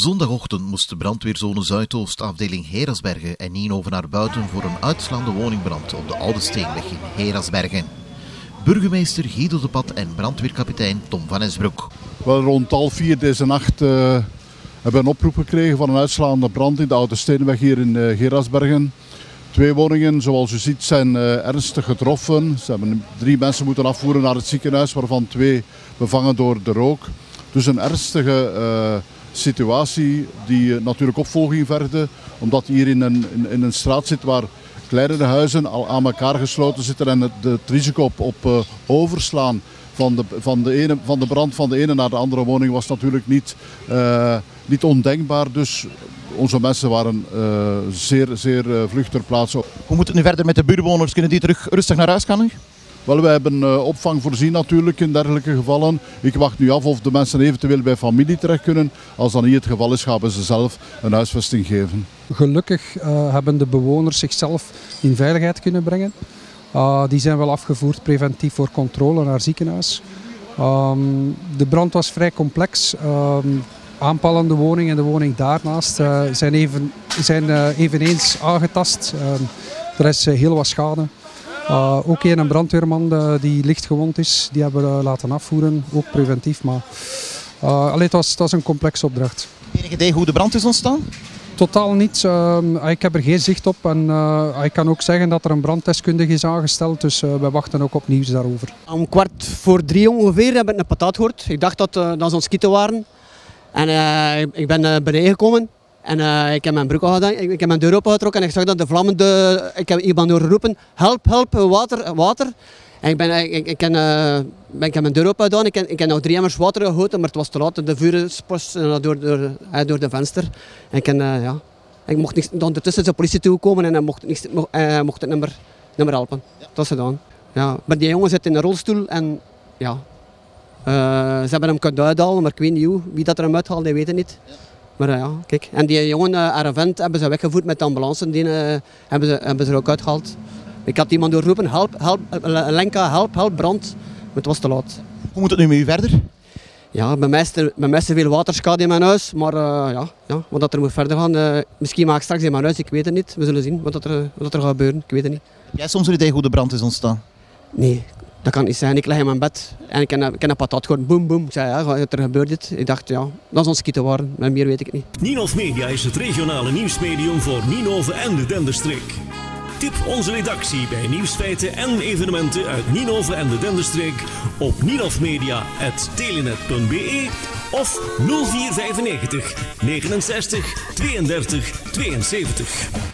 Zondagochtend moest de brandweerzone Zuidoost afdeling Herasbergen en Nienhoven naar buiten voor een uitslaande woningbrand op de Oude Steenweg in Herasbergen. Burgemeester Guido de Pat en brandweerkapitein Tom van Esbroek. Wel, rond 3:30 deze nacht hebben we een oproep gekregen van een uitslaande brand in de Oude Steenweg hier in Herasbergen. 2 woningen, zoals u ziet, zijn ernstig getroffen. Ze hebben 3 mensen moeten afvoeren naar het ziekenhuis, waarvan 2 bevangen door de rook. Dus een ernstige situatie die natuurlijk opvolging vergde, omdat je hier in een straat zit waar kleinere huizen al aan elkaar gesloten zitten en het risico op overslaan van de brand van de ene naar de andere woning was natuurlijk niet ondenkbaar. Dus onze mensen waren zeer vlug ter plaatse. Hoe moet het nu verder met de buurtbewoners? Kunnen die terug rustig naar huis gaan nu? Wel, wij hebben opvang voorzien natuurlijk in dergelijke gevallen. Ik wacht nu af of de mensen eventueel bij familie terecht kunnen. Als dat niet het geval is, gaan we ze zelf een huisvesting geven. Gelukkig hebben de bewoners zichzelf in veiligheid kunnen brengen. Die zijn wel afgevoerd preventief voor controle naar het ziekenhuis. De brand was vrij complex. Aanpalende woning en de woning daarnaast zijn eveneens aangetast. Er is heel wat schade. Ook een brandweerman die licht gewond is, die hebben we laten afvoeren, ook preventief. Maar het was een complexe opdracht. Enig idee hoe de brand is ontstaan? Totaal niet. Ik heb er geen zicht op en ik kan ook zeggen dat er een branddeskundige is aangesteld, dus we wachten ook op nieuws daarover. Om 2:15 ongeveer heb ik een patat gehoord. Ik dacht dat ze ons schieten waren. En ik ben beneden gekomen en ik heb mijn broek gedaan, ik heb mijn deur opengetrokken en ik zag dat de vlammen, ik heb iemand doorgeroepen, help, water. En ik heb mijn deur open gedaan, ik heb nog 3 emmers water gegoten, maar het was te laat, de vuur spos door de venster. En ik mocht niks, ondertussen is de politie toegekomen en hij mocht het niet meer helpen. Dat was gedaan. Ja, maar die jongen zit in een rolstoel en ja. Ze hebben hem kunnen uithalen, maar ik weet niet wie dat er hem uithaalt, die weet het niet. Maar ja, kijk. En die jongen, Aravent, hebben ze weggevoerd met de ambulance, die hebben ze er ook uitgehaald. Ik had iemand doorroepen, help, Lenka, help, brand. Maar het was te laat. Hoe moet het nu met u verder? Ja, bij mij is er veel waterschade in mijn huis, maar wat er moet verder gaan. Misschien maak ik straks in mijn huis, ik weet het niet. We zullen zien wat er gaat gebeuren, ik weet het niet. Heb jij soms een idee hoe de brand is ontstaan? Nee. Dat kan niet zijn. Ik lig in mijn bed en ik heb een patat gehoord. Boem, boem. Ik zei, ja, er gebeurt dit. Ik dacht, ja, dat is ons schieten waren. Maar meer weet ik niet. Ninov Media is het regionale nieuwsmedium voor Nienhoven en de Denderstreek. Tip onze redactie bij nieuwsfeiten en evenementen uit Nienhoven en de Denderstreek op ninovmedia@telenet.be of 0495 69 32 72.